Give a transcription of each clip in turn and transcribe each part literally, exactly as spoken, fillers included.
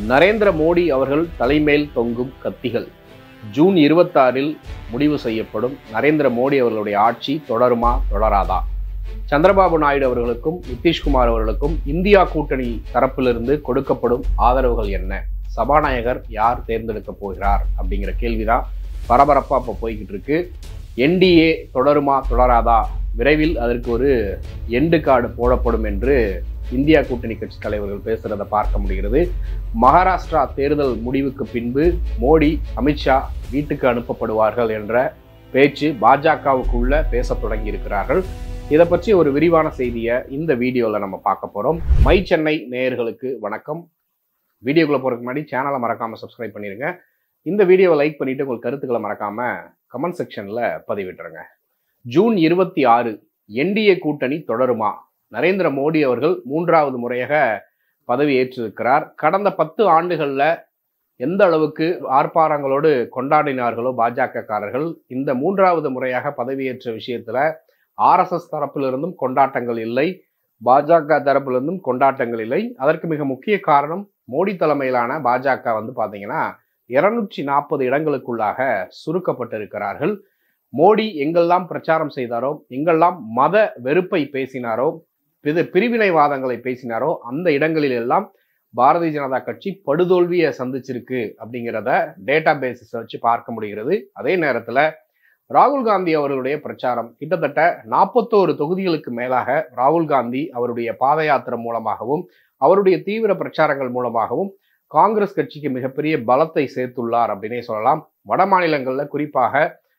நரேந்திர மோடி அவர்கள் தலைமேல் தொங்கும் கத்திகள். ஜூன் இருபத்தாறில் முடிவு செய்யப்படும் நரேந்திர மோடி அவர்களுடைய ஆட்சி தொடருமா தொடராதா? சந்திரபாபு நாயுடு அவர்களுக்கும் நிதிஷ்குமார் அவர்களுக்கும் இந்தியா கூட்டணி தரப்பிலிருந்து கொடுக்கப்படும் ஆதரவுகள் என்ன? சபாநாயகர் யார் தேர்ந்தெடுக்க போகிறார் அப்படிங்கிற கேள்விதான் பரபரப்பா இப்போ போய்கிட்டு இருக்கு. என்டிஏ தொடருமா தொடராதா? விரைவில் அதற்கு ஒரு எண்டு கார்டு போடப்படும் என்று இந்தியா கூட்டணி கட்சி தலைவர்கள் பேசுறதை பார்க்க முடிகிறது. மகாராஷ்டிரா தேர்தல் முடிவுக்கு பின்பு மோடி, அமித்ஷா வீட்டுக்கு அனுப்பப்படுவார்கள் என்ற பேச்சு பாஜகவுக்குள்ள பேச தொடங்கி இருக்கிறார்கள். இதை பற்றி ஒரு விரிவான செய்தியை இந்த வீடியோவில் நம்ம பார்க்க போறோம். மை சென்னை நேயர்களுக்கு வணக்கம். வீடியோக்குள்ள போறதுக்கு முன்னாடி சேனலை மறக்காம சப்ஸ்கிரைப் பண்ணிருங்க. இந்த வீடியோவை லைக் பண்ணிட்டு உங்கள் கருத்துக்களை மறக்காம கமெண்ட் செக்ஷன்ல பதிவிட்டுருங்க. ஜூன் இருபத்தி ஆறு என்டிஏ கூட்டணி தொடருமா? நரேந்திர மோடி அவர்கள் மூன்றாவது முறையாக பதவி ஏற்றிருக்கிறார். கடந்த பத்து ஆண்டுகள்ல எந்த அளவுக்கு ஆர்ப்பாரங்களோடு கொண்டாடினார்களோ பாஜக காரர்கள், இந்த மூன்றாவது முறையாக பதவியேற்ற விஷயத்துல ஆர்எஸ்எஸ் தரப்பிலிருந்தும் கொண்டாட்டங்கள் இல்லை, பாஜக தரப்பிலிருந்தும் கொண்டாட்டங்கள் இல்லை. அதற்கு மிக முக்கிய காரணம் மோடி தலைமையிலான பாஜக வந்து பாத்தீங்கன்னா இருநூற்றி நாற்பது இடங்களுக்குள்ளாக சுருக்கப்பட்டிருக்கிறார்கள். மோடி எங்கெல்லாம் பிரச்சாரம் செய்தாரோ, எங்கெல்லாம் மத வெறுப்பை பேசினாரோ, பிரிவினைவாதங்களை பேசினாரோ, அந்த இடங்களில் எல்லாம் பாரதிய ஜனதா கட்சி படுதோல்வியை சந்திச்சிருக்கு அப்படிங்கிறத டேட்டா பேசிஸ் வச்சு பார்க்க முடிகிறது. அதே நேரத்துல ராகுல் காந்தி அவர்களுடைய பிரச்சாரம் கிட்டத்தட்ட நாற்பத்தோரு தொகுதிகளுக்கு மேலாக ராகுல் காந்தி அவருடைய பாத யாத்திரை மூலமாகவும் அவருடைய தீவிர பிரச்சாரங்கள் மூலமாகவும் காங்கிரஸ் கட்சிக்கு மிகப்பெரிய பலத்தை சேர்த்துள்ளார் அப்படின்னே சொல்லலாம். வட மாநிலங்கள்ல குறிப்பாக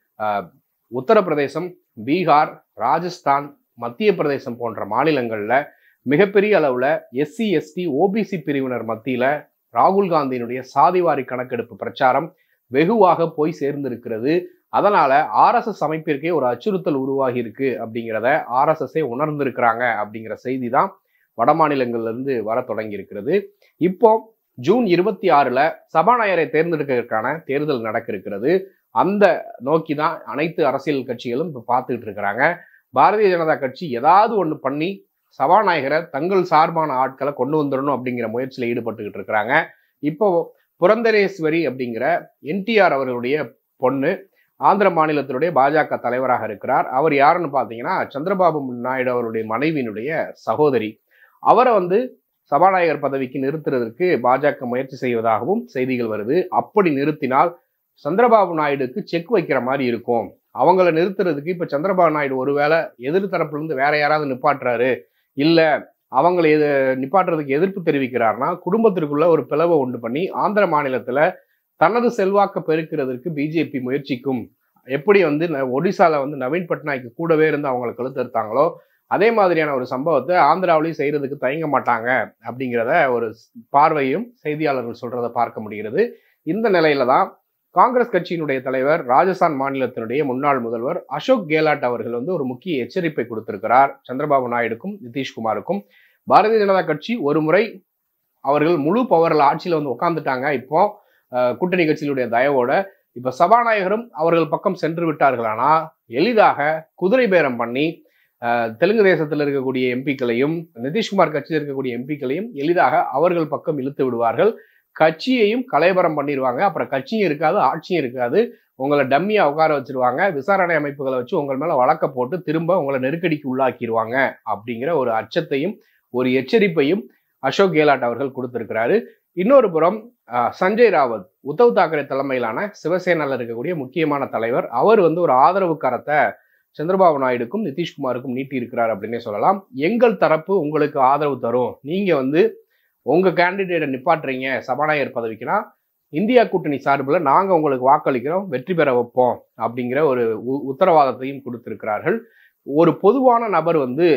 உத்தரப்பிரதேசம், பீகார், ராஜஸ்தான், மத்திய பிரதேசம் போன்ற மாநிலங்கள்ல மிகப்பெரிய அளவுல எஸ்சி எஸ்டி ஓபிசி பிரிவினர் மத்தியில ராகுல் காந்தியினுடைய சாதிவாரி கணக்கெடுப்பு பிரச்சாரம் வெகுவாக போய் சேர்ந்திருக்கிறது. அதனால ஆர்எஸ்எஸ் அமைப்பிற்கே ஒரு அச்சுறுத்தல் உருவாகி இருக்கு அப்படிங்கிறத ஆர்எஸ்எஸ்ஸே உணர்ந்திருக்கிறாங்க அப்படிங்கிற செய்தி தான் வட மாநிலங்கள்ல இருந்து வர தொடங்கி இருக்கிறது. இப்போ ஜூன் இருபத்தி ஆறுல சபாநாயகரை தேர்ந்தெடுக்கிறதுக்கான தேர்தல் நடக்க இருக்கிறது. அந்த நோக்கி தான் அனைத்து அரசியல் கட்சிகளும் இப்போ பார்த்துக்கிட்டு இருக்கிறாங்க. பாரதிய ஜனதா கட்சி ஏதாவது ஒன்று பண்ணி சபாநாயகரை தங்கள் சார்பான ஆட்களை கொண்டு வந்துடணும் அப்படிங்கிற முயற்சியில் ஈடுபட்டுக்கிட்டு இருக்கிறாங்க. இப்போ புரந்தரேஸ்வரி அப்படிங்கிற என்டிஆர் அவர்களுடைய பொண்ணு ஆந்திர மாநிலத்தினுடைய பாஜக தலைவராக இருக்கிறார். அவர் யாருன்னு பார்த்தீங்கன்னா சந்திரபாபு நாயுடு அவருடைய மனைவியினுடைய சகோதரி. அவரை வந்து சபாநாயகர் பதவிக்கு நிறுத்துறதற்கு பாஜக முயற்சி செய்வதாகவும் செய்திகள் வருது. அப்படி நிறுத்தினால் சந்திரபாபு நாயுடுக்கு செக் வைக்கிற மாதிரி இருக்கும். அவங்கள நிறுத்துறதுக்கு இப்ப சந்திரபாபு நாயுடு ஒருவேளை எதிர்த்தரப்புல இருந்து வேற யாராவது நிப்பாட்டுறாரு, இல்ல அவங்களை எது நிப்பாட்டுறதுக்கு எதிர்ப்பு தெரிவிக்கிறார்னா குடும்பத்திற்குள்ள ஒரு பிளவை உண்டு பண்ணி ஆந்திர மாநிலத்துல தனது செல்வாக்க பெருக்கிறதுக்கு பிஜேபி முயற்சிக்கும். எப்படி வந்து ஒடிசால வந்து நவீன் பட்நாயக்கு கூடவே இருந்து அவங்களை கழுத்தெடுத்தாங்களோ அதே மாதிரியான ஒரு சம்பவத்தை ஆந்திராவிலையும் செய்யறதுக்கு தயங்க மாட்டாங்க அப்படிங்கிறத ஒரு பார்வையும் செய்தியாளர்கள் சொல்றதை பார்க்க முடிகிறது. இந்த நிலையில தான் காங்கிரஸ் கட்சியினுடைய தலைவர், ராஜஸ்தான் மாநிலத்தினுடைய முன்னாள் முதல்வர் அசோக் கெலாட் அவர்கள் வந்து ஒரு முக்கிய எச்சரிப்பை கொடுத்திருக்கிறார் சந்திரபாபு நாயுடுக்கும் நிதிஷ்குமாருக்கும். பாரதிய ஜனதா கட்சி ஒரு முறை அவர்கள் முழு பவர்ல ஆட்சியில வந்து உட்கார்ந்துட்டாங்க. இப்போ கூட்டணி கட்சியினுடைய தயவோட இப்ப சபாநாயகரும் அவர்கள் பக்கம் சென்று விட்டார்களானா எளிதாக குதிரை பேரம் பண்ணி தெலுங்கு தேசத்தில் இருக்கக்கூடிய எம்பிக்களையும் நிதிஷ்குமார் கட்சியில் இருக்கக்கூடிய எம்பிக்களையும் எளிதாக அவர்கள் பக்கம் இழுத்து விடுவார்கள். கட்சியையும் கலைபரம் பண்ணிடுவாங்க. அப்புறம் கட்சியும் இருக்காது, ஆட்சியும் இருக்காது. உங்களை டம்மியா உட்கார வச்சிருவாங்க. விசாரணை அமைப்புகளை வச்சு உங்கள் மேல வழக்க போட்டு திரும்ப உங்களை நெருக்கடிக்கு உள்ளாக்கிடுவாங்க அப்படிங்கிற ஒரு அச்சத்தையும் ஒரு எச்சரிப்பையும் அசோக் கெலாட் அவர்கள் கொடுத்திருக்கிறாரு. இன்னொரு புறம் சஞ்சய் ராவத், உத்தவ் தாக்கரே தலைமையிலான சிவசேனால இருக்கக்கூடிய முக்கியமான தலைவர், அவர் வந்து ஒரு ஆதரவு கரத்தை சந்திரபாபு நாயுடுக்கும் நிதிஷ்குமாருக்கும் நீட்டி இருக்கிறார் அப்படின்னே சொல்லலாம். எங்கள் தரப்பு உங்களுக்கு ஆதரவு தரும், நீங்க வந்து உங்க கேண்டிடேட்டை நிப்பாட்டுறீங்க சபாநாயகர் பதவிக்குன்னா இந்தியா கூட்டணி சார்பில் நாங்க உங்களுக்கு வாக்களிக்கிறோம், வெற்றி பெற வைப்போம் அப்படிங்கிற ஒரு உத்தரவாதத்தையும் கொடுத்திருக்கிறார்கள். ஒரு பொதுவான நபர் வந்து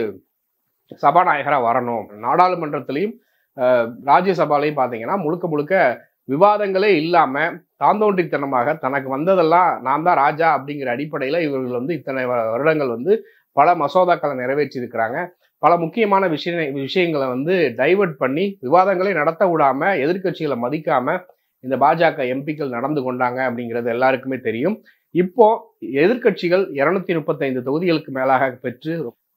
சபாநாயகரா வரணும். நாடாளுமன்றத்திலையும் ராஜ்யசபாலையும் பார்த்தீங்கன்னா முழுக்க முழுக்க விவாதங்களே இல்லாம தாந்தோன்றித்தனமாக தனக்கு வந்ததெல்லாம் நான் தான் ராஜா அப்படிங்கிற அடிப்படையில இவர்கள் வந்து இத்தனை வருடங்கள் வந்து பல மசோதாக்களை நிறைவேற்றி இருக்கிறாங்க. பல முக்கியமான விஷய விஷயங்களை வந்து டைவர்ட் பண்ணி விவாதங்களை நடத்த விடாம எதிர்கட்சிகளை மதிக்காம இந்த பாஜக எம்பிக்கள் நடந்து கொண்டாங்க அப்படிங்கிறது எல்லாருக்குமே தெரியும். இப்போ எதிர்கட்சிகள் இருநூத்தி முப்பத்தி ஐந்து தொகுதிகளுக்கு மேலாக பெற்று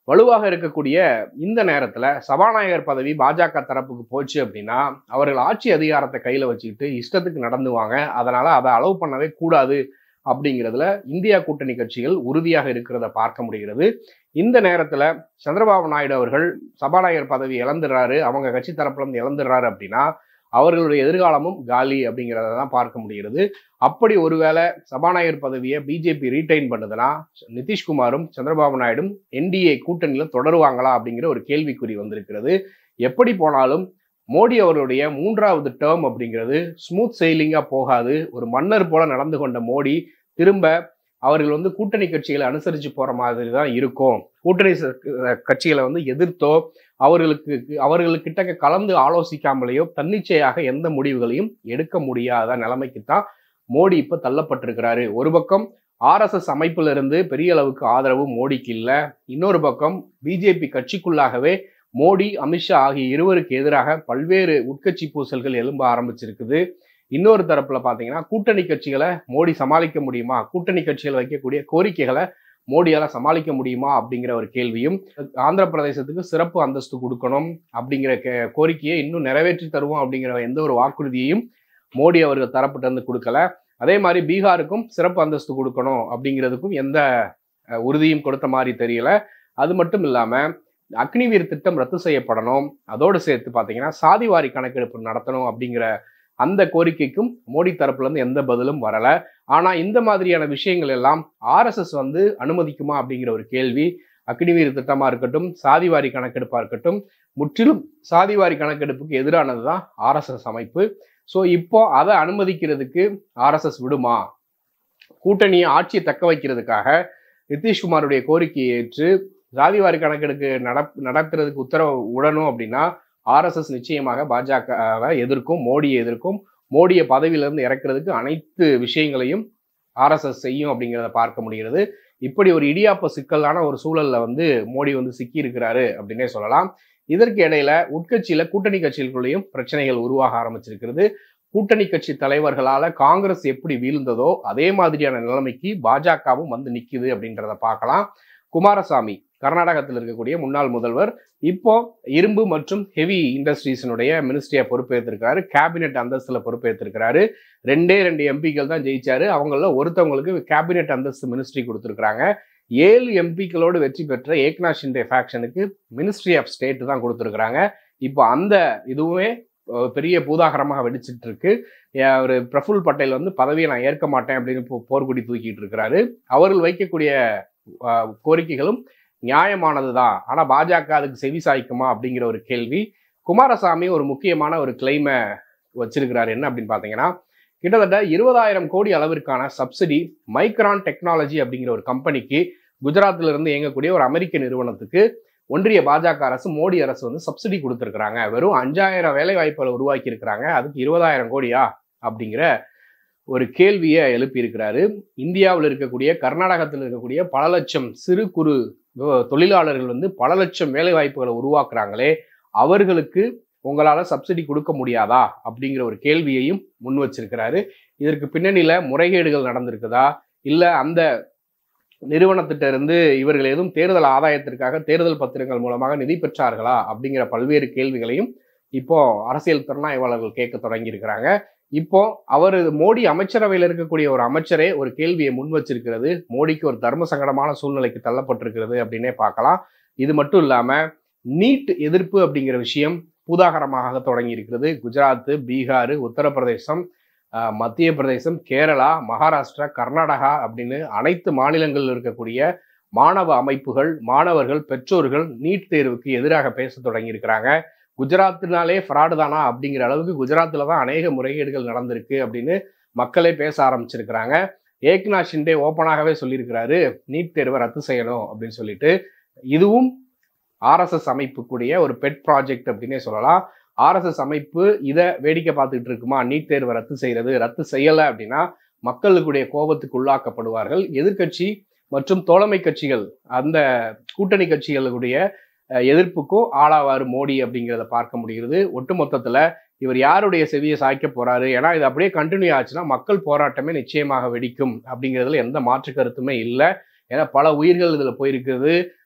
வலுவாக இருக்கக்கூடிய இந்த நேரத்துல சபாநாயகர் பதவி பாஜக தரப்புக்கு போச்சு அப்படின்னா அவர்கள் ஆட்சி அதிகாரத்தை கையில வச்சுக்கிட்டு இஷ்டத்துக்கு நடந்துவாங்க. அதனால அதை அலோவ் பண்ணவே கூடாது அப்படிங்கிறதுல இந்தியா கூட்டணி கட்சிகள் உறுதியாக இருக்கிறத பார்க்க முடிகிறது. இந்த நேரத்துல சந்திரபாபு நாயுடு அவர்கள் சபாநாயகர் பதவி இழந்துடுறாரு, அவங்க கட்சி தரப்புல இருந்து இழந்துடுறாரு அப்படின்னா அவர்களுடைய எதிர்காலமும் காலி அப்படிங்கிறத தான் பார்க்க முடிகிறது. அப்படி ஒருவேளை சபாநாயகர் பதவியை பிஜேபி ரீடைன் பண்ணுதுன்னா நிதிஷ்குமாரும் சந்திரபாபு நாயுடும் என்டிஏ கூட்டணியில தொடருவாங்களா அப்படிங்கிற ஒரு கேள்விக்குறி வந்திருக்கிறது. எப்படி போனாலும் மோடி அவர்களுடைய மூன்றாவது டேர்ம் அப்படிங்கிறது ஸ்மூத் செயிலிங்கா போகாது. ஒரு மன்னர் போல நடந்து கொண்ட மோடி திரும்ப அவர்கள் வந்து கூட்டணி கட்சிகளை அனுசரிச்சு போற மாதிரி தான் இருக்கும். கூட்டணி கட்சிகளை வந்து எதிர்த்தோ அவர்களுக்கு அவர்களுக்கிட்ட கலந்து ஆலோசிக்காமலேயோ தன்னிச்சையாக எந்த முடிவுகளையும் எடுக்க முடியாத நிலைமைக்கு தான் மோடி இப்ப தள்ளப்பட்டிருக்கிறாரு. ஒரு பக்கம் ஆர் எஸ் எஸ் அமைப்புல இருந்து பெரிய அளவுக்கு ஆதரவு மோடிக்கு இல்லை. இன்னொரு பக்கம் பிஜேபி கட்சிக்குள்ளாகவே மோடி அமித்ஷா ஆகிய இருவருக்கு எதிராக பல்வேறு உட்கட்சி பூசல்கள் எழும்ப ஆரம்பிச்சிருக்குது. இன்னொரு தரப்புல பாத்தீங்கன்னா கூட்டணி கட்சிகளை மோடி சமாளிக்க முடியுமா, கூட்டணி கட்சிகள் வைக்கக்கூடிய கோரிக்கைகளை மோடியால சமாளிக்க முடியுமா அப்படிங்கிற ஒரு கேள்வியும், ஆந்திர பிரதேசத்துக்கு சிறப்பு அந்தஸ்து கொடுக்கணும் அப்படிங்கிற கோரிக்கையை இன்னும் நிறைவேற்றி தருவோம் அப்படிங்கிற எந்த ஒரு வாக்குறுதியையும் மோடி அவர்கள் தரப்பிட்ட இருந்து கொடுக்கல. அதே மாதிரி பீகாருக்கும் சிறப்பு அந்தஸ்து கொடுக்கணும் அப்படிங்கிறதுக்கும் எந்த உறுதியும் கொடுத்த மாதிரி தெரியல. அது மட்டும் இல்லாம அக்னிவீர் திட்டம் ரத்து செய்யப்படணும், அதோடு சேர்த்து பாத்தீங்கன்னா சாதிவாரி கணக்கெடுப்பு நடத்தணும் அப்படிங்கிற அந்த கோரிக்கைக்கும் மோடி தரப்புல இருந்து எந்த பதிலும் வரல. ஆனா இந்த மாதிரியான விஷயங்கள் எல்லாம் ஆர் எஸ் எஸ் வந்து அனுமதிக்குமா அப்படிங்கிற ஒரு கேள்வி. அக்னிவீர் திட்டமா இருக்கட்டும், சாதிவாரி கணக்கெடுப்பா இருக்கட்டும், முற்றிலும் சாதிவாரி கணக்கெடுப்புக்கு எதிரானதுதான் ஆர் எஸ் எஸ் அமைப்பு. சோ இப்போ அதை அனுமதிக்கிறதுக்கு ஆர் எஸ் எஸ் விடுமா? கூட்டணியை ஆட்சியை தக்க வைக்கிறதுக்காக நிதிஷ்குமாருடைய கோரிக்கையை ஏற்று சாதிவாரி கணக்கெடுப்பு நட நடத்துறதுக்கு உத்தரவு விடணும் அப்படின்னா ஆர் எஸ் எஸ் நிச்சயமாக பாஜகவை எதிர்க்கும், மோடியை எதிர்க்கும். மோடியை பதவியிலிருந்து இறக்குறதுக்கு அனைத்து விஷயங்களையும் ஆர் எஸ் எஸ் செய்யும் அப்படிங்கிறத பார்க்க முடிகிறது. இப்படி ஒரு இடியாப்ப சிக்கலான ஒரு சூழல்ல வந்து மோடி வந்து சிக்கி இருக்கிறாரு அப்படின்னே சொல்லலாம். இதற்கு இடையில உட்கட்சியில கூட்டணி கட்சிகளுக்குள்ளேயும் பிரச்சனைகள் உருவாக ஆரம்பிச்சிருக்கிறது. கூட்டணி கட்சி தலைவர்களால காங்கிரஸ் எப்படி வீழ்ந்ததோ அதே மாதிரியான நிலைமைக்கு பாஜகவும் வந்து நிக்குது அப்படின்றத பார்க்கலாம். குமாரசாமி கர்நாடகத்தில் இருக்கக்கூடிய முன்னாள் முதல்வர் இப்போ இரும்பு மற்றும் ஹெவி இண்டஸ்ட்ரீஸினுடைய மினிஸ்ட்ரியா பொறுப்பேற்றிருக்காரு, கேபினெட் அந்தஸ்துல பொறுப்பேற்றிருக்கிறாரு. ரெண்டே ரெண்டு எம்பிக்கள் தான் ஜெயிச்சாரு. அவங்கள ஒருத்தவங்களுக்கு கேபினெட் அந்தஸ்து மினிஸ்ட்ரி கொடுத்திருக்காங்க. ஏழு எம்பிக்களோடு வெற்றி பெற்ற ஏக்நாத் ஷிண்டே ஃபேக்ஷனுக்கு மினிஸ்ட்ரி ஆஃப் ஸ்டேட் தான் கொடுத்திருக்கிறாங்க. இப்போ அந்த இதுவுமே பெரிய பூதாகரமாக வெடிச்சிட்டு இருக்கு. ஒரு பிரஃபுல் பட்டேல் வந்து பதவியை நான் ஏற்க மாட்டேன் அப்படின்னு போர்க்குடி தூக்கிட்டு இருக்கிறாரு. அவர்கள் வைக்கக்கூடிய கோரிக்கைகளும் நியாயமானதுதான். ஆனா பாஜக அதுக்கு செவி சாய்க்குமா அப்படிங்கிற ஒரு கேள்வி. குமாரசாமி ஒரு முக்கியமான ஒரு கிளைமை வச்சிருக்கிறாரு. என்ன அப்படின்னு பாத்தீங்கன்னா, கிட்டத்தட்ட இருபதாயிரம் கோடி அளவிற்கான சப்சிடி மைக்ரான் டெக்னாலஜி அப்படிங்கிற ஒரு கம்பெனிக்கு குஜராத்ல இருந்து இயங்கக்கூடிய ஒரு அமெரிக்க நிறுவனத்துக்கு ஒன்றிய பாஜக அரசு, மோடி அரசு வந்து சப்சிடி கொடுத்திருக்கிறாங்க. வெறும் அஞ்சாயிரம் வேலை வாய்ப்புகளை உருவாக்கி இருக்கிறாங்க. அதுக்கு இருபதாயிரம் கோடியா அப்படிங்கிற ஒரு கேள்வியை எழுப்பி இருக்கிறாரு. இந்தியாவில் இருக்கக்கூடிய கர்நாடகத்தில் இருக்கக்கூடிய பல லட்சம் சிறு குறு தொழிலாளர்கள் வந்து பல லட்சம் வேலை வாய்ப்புகளை உருவாக்குறாங்களே, அவர்களுக்கு உங்களால சப்சிடி கொடுக்க முடியாதா அப்படிங்கிற ஒரு கேள்வியையும் முன் வச்சிருக்கிறாரு. இதற்கு பின்னணியில முறைகேடுகள் நடந்திருக்குதா, இல்ல அந்த நிறுவனத்திட்ட இருந்து இவர்கள் எதுவும் தேர்தல் ஆதாயத்திற்காக தேர்தல் பத்திரங்கள் மூலமாக நிதி பெற்றார்களா அப்படிங்கிற பல்வேறு கேள்விகளையும் இப்போ அரசியல் திறனாய்வாளர்கள் கேட்க தொடங்கி இருக்கிறாங்க. இப்போ அவர் மோடி அமைச்சரவையில் இருக்கக்கூடிய ஒரு அமைச்சரே ஒரு கேள்வியை முன் வச்சிருக்கிறது மோடிக்கு ஒரு தர்ம சங்கடமான சூழ்நிலைக்கு தள்ளப்பட்டிருக்கிறது அப்படின்னே பார்க்கலாம். இது மட்டும் இல்லாம நீட் எதிர்ப்பு அப்படிங்கிற விஷயம் பூதாகரமாக தொடங்கி இருக்கிறது. குஜராத், பீகார், உத்தரப்பிரதேசம், மத்திய பிரதேசம், கேரளா, மகாராஷ்டிரா, கர்நாடகா அப்படின்னு அனைத்து மாநிலங்களில் இருக்கக்கூடிய மாணவ அமைப்புகள், மாணவர்கள், பெற்றோர்கள் நீட் தேர்வுக்கு எதிராக பேச தொடங்கி இருக்கிறாங்க. குஜராத்னாலே ஃப்ராடு தானா அப்படிங்கிற அளவுக்கு குஜராத்ல தான் அநேக முறைகேடுகள் நடந்திருக்கு அப்படின்னு மக்களே பேச ஆரம்பிச்சிருக்கிறாங்க. ஏக்நாத் ஷிண்டே ஓப்பனாகவே சொல்லியிருக்கிறாரு நீட் தேர்வை ரத்து செய்யணும் அப்படின்னு சொல்லிட்டு. இதுவும் ஆர்எஸ்எஸ் அமைப்புக்குரிய ஒரு பெட் ப்ராஜெக்ட் அப்படின்னே சொல்லலாம். ஆர்எஸ்எஸ் அமைப்பு இதை வேடிக்கை பார்த்துட்டு இருக்குமா? நீட் தேர்வை ரத்து செய்யறது, ரத்து செய்யலை அப்படின்னா மக்களுடைய கோபத்துக்கு உள்ளாக்கப்படுவார்கள். எதிர்கட்சி மற்றும் தோழமை கட்சிகள், அந்த கூட்டணி கட்சிகளுடைய எதிர்ப்புக்கும் ஆளாவாரு மோடி அப்படிங்கிறத பார்க்க முடிகிறது. ஒட்டுமொத்தத்துல இவர் யாருடைய செவியை சாய்க்க போறாரு? ஏன்னா இது அப்படியே கண்டினியூ ஆச்சுன்னா மக்கள் போராட்டமே நிச்சயமாக வெடிக்கும் அப்படிங்கிறதுல எந்த மாற்று கருத்துமே இல்லை. ஏன்னா பல உயிர்கள் இதுல போயிருக்கிறது.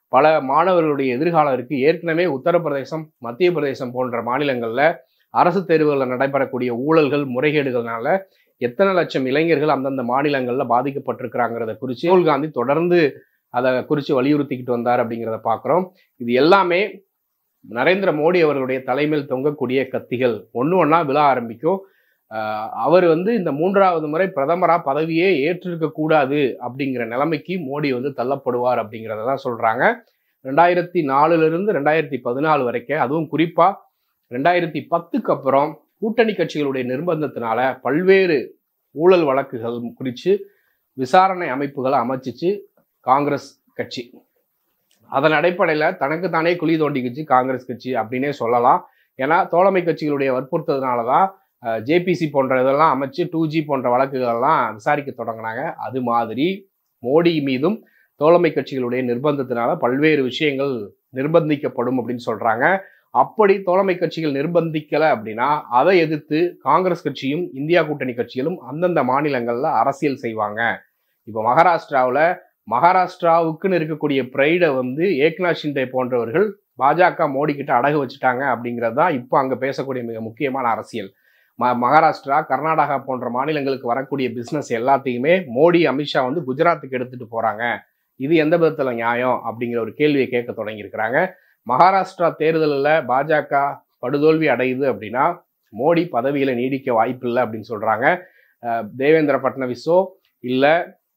பல மாணவர்களுடைய எதிர்காலம் இருக்கு. ஏற்கனவே உத்தரப்பிரதேசம், மத்திய பிரதேசம் போன்ற மாநிலங்கள்ல அரசு தேர்வுகளில் நடைபெறக்கூடிய ஊழல்கள், முறைகேடுகள்னால எத்தனை லட்சம் இளைஞர்கள் அந்தந்த மாநிலங்கள்ல பாதிக்கப்பட்டிருக்கிறாங்கிறத குறித்து ராகுல் காந்தி தொடர்ந்து அதை குறித்து வலியுறுத்திக்கிட்டு வந்தார் அப்படிங்கிறத பார்க்குறோம். இது எல்லாமே நரேந்திர மோடி அவர்களுடைய தலைமையில் தொங்கக்கூடிய கத்திகள். ஒன்று ஒன்றா விழ ஆரம்பிக்கும். அவர் வந்து இந்த மூன்றாவது முறை பிரதமராக பதவியே ஏற்றிருக்க கூடாது அப்படிங்கிற நிலைமைக்கு மோடி வந்து தள்ளப்படுவார் அப்படிங்கிறத தான் சொல்றாங்க. ரெண்டாயிரத்தி நாலுல இருந்து ரெண்டாயிரத்தி பதினாலு வரைக்கும், அதுவும் குறிப்பா ரெண்டாயிரத்தி பத்துக்கு அப்புறம் கூட்டணி கட்சிகளுடைய நிர்பந்தத்தினால பல்வேறு ஊழல் வழக்குகள் குறித்து விசாரணை அமைப்புகளை அமைச்சிச்சு காங்கிரஸ் கட்சி. அதன் அடிப்படையில் தனக்கு தானே குழி தோண்டிக்குச்சு காங்கிரஸ் கட்சி அப்படின்னே சொல்லலாம். ஏன்னா தோழமை கட்சிகளுடைய வற்புறுத்ததுனால தான் ஜேபிசி போன்ற இதெல்லாம் அமைச்சு டூ ஜி போன்ற வழக்குகளெல்லாம் விசாரிக்க தொடங்கினாங்க. அது மாதிரி மோடி மீதும் தோழமை கட்சிகளுடைய நிர்பந்தத்தினால பல்வேறு விஷயங்கள் நிர்பந்திக்கப்படும் அப்படின்னு சொல்றாங்க. அப்படி தோழமை கட்சிகள் நிர்பந்திக்கலை அப்படின்னா அதை எதிர்த்து காங்கிரஸ் கட்சியும் இந்தியா கூட்டணி கட்சிகளும் அந்தந்த மாநிலங்கள்ல அரசியல் செய்வாங்க. இப்போ மகாராஷ்டிராவில் மகாராஷ்டிராவுக்குன்னு இருக்கக்கூடிய பிரைடை வந்து ஏக்நாத் ஷிண்டே போன்றவர்கள் பாஜக மோடி கிட்ட அடகு வச்சுட்டாங்க அப்படிங்கிறது தான் இப்போ அங்கே பேசக்கூடிய மிக முக்கியமான அரசியல். ம மகாராஷ்டிரா, கர்நாடகா போன்ற மாநிலங்களுக்கு வரக்கூடிய பிஸ்னஸ் எல்லாத்தையுமே மோடி, அமித்ஷா வந்து குஜராத்துக்கு எடுத்துட்டு போறாங்க. இது எந்த விதத்துல நியாயம் அப்படிங்கிற ஒரு கேள்வியை கேட்க தொடங்கியிருக்கிறாங்க. மகாராஷ்டிரா தேர்தலில் பாஜக படுதோல்வி அடையுது அப்படின்னா மோடி பதவியில நீடிக்க வாய்ப்பில்லை அப்படின்னு சொல்றாங்க. தேவேந்திர பட்னவிஸோ இல்லை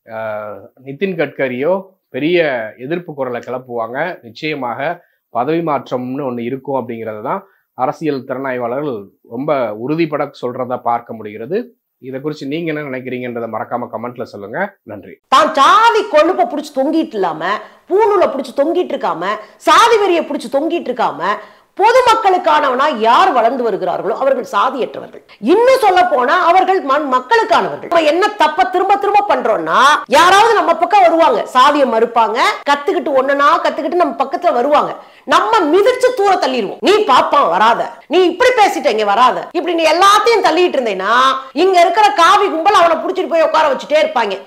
நிதின் கட்கரியோ பெரிய எதிர்ப்பு குரலை கிளப்புவாங்க. நிச்சயமாக பதவி மாற்றம்னு ஒன்று இருக்கும் அப்படிங்கிறது தான் அரசியல் திறனாய்வாளர்கள் ரொம்ப உறுதிப்பட சொல்றத பார்க்க முடிகிறது. இதை குறித்து நீங்க என்ன நினைக்கிறீங்கன்றத மறக்காம கமெண்ட்ல சொல்லுங்க. நன்றி. தான் சாதி கொழுப்பை பிடிச்சி தொங்கிட்டு இல்லாம, பூணூலை பிடிச்சி தொங்கிட்டு இருக்காம, சாதி வெறியை பிடிச்சி தொங்கிட்டு இருக்காம, பொதுமக்களுக்கானவனா யார் வளர்ந்து வருகிறார்களோ அவர்கள் சாதியற்றவர்கள். இன்னும் சொல்ல போனா அவர்கள் மக்களுக்கானவர்கள். நம்ம என்ன தப்ப திரும்ப திரும்ப பண்றோம்னா, யாராவது நம்ம பக்கம் வருவாங்க, சாதியை மறுப்பாங்க, கத்துக்கிட்டு ஒண்ணுனா கத்துக்கிட்டு நம்ம பக்கத்துல வருவாங்க, நம்ம மிதிச்சு தூர தள்ளிடுவோம். நீ பாப்பான் வராத, நீ இப்படி பேசிட்ட இங்க வராத, இப்படி நீ எல்லாத்தையும் தள்ளிட்டு இருந்தேன்னா இங்க இருக்கிற காவி கும்பல் அவனை புடிச்சிட்டு போய் உட்கார வச்சுட்டே இருப்பாங்க.